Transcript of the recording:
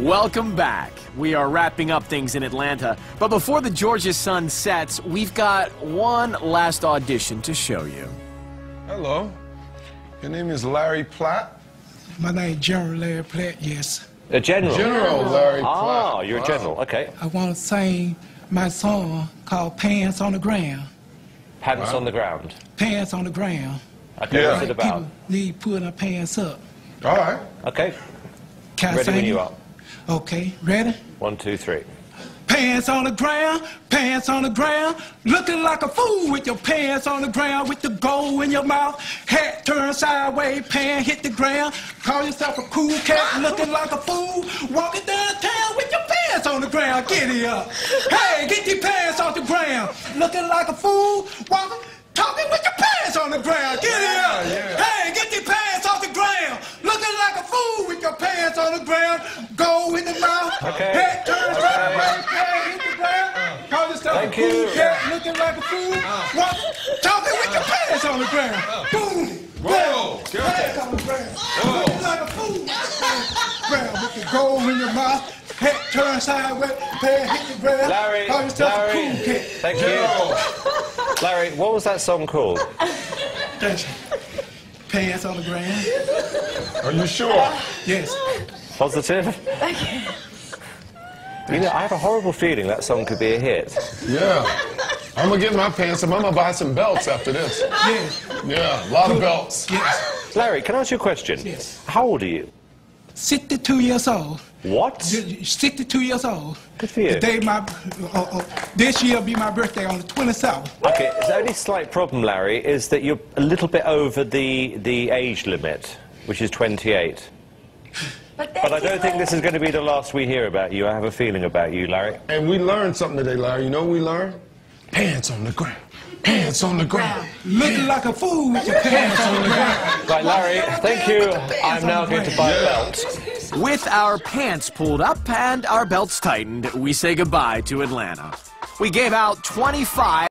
Welcome back. We are wrapping up things in Atlanta, but before the Georgia sun sets, we've got one last audition to show you. Hello. Your name is Larry Platt? My name is General Larry Platt, yes. A general? General Larry Platt. Ah, you're a general, okay. I want to sing my song called Pants on the Ground. Pants on the ground. Pants on the ground. Okay, Yeah. what's it about? People need putting their pants up. All right. Okay, Can I ready sing when it? you are. Okay, ready? 1, 2, 3. Pants on the ground, pants on the ground, looking like a fool with your pants on the ground, with the gold in your mouth, hat turned sideways, pants hit the ground. Call yourself a cool cat, looking like a fool, walking downtown with your pants on the ground. Get it up. Hey, get your pants off the ground, looking like a fool, walking, talking with your pants on the ground. Get it up. Yeah. Hey, get your pants off the ground, looking like a fool with your pants on the ground, gold in the mouth, Okay. hat turned sideways, pants hit the ground. Call yourself Thank a cool you. cat, looking like a fool, walking, talking with your pants on the ground. Boom. Whoa. Pants on the ground, looking like a fool, ground with the gold in your mouth, hat turned sideways, pants hit the ground. Larry, Call yourself a Larry, cool cat. thank you. Larry, what was that song called? Thank you. Pants on the ground. Are you sure? Yes. Positive? You know, I have a horrible feeling that song could be a hit. Yeah. I'm going to get my pants up. I'm going to buy some belts after this. Yes. Yeah, a lot of belts. Yes. Larry, can I ask you a question? Yes. How old are you? 62 years old. What? 62 years old. Good for you. The day this year will be my birthday on the 27th. Okay, the only slight problem, Larry, is that you're a little bit over the age limit, which is 28. But I don't think this is going to be the last we hear about you. I have a feeling about you, Larry. And we learned something today, Larry. You know what we learned? Pants on the ground. Pants on the ground. Looking like a fool with your pants on the ground. Right, Larry, thank you. I'm now going to buy a belt. With our pants pulled up and our belts tightened, we say goodbye to Atlanta. We gave out 25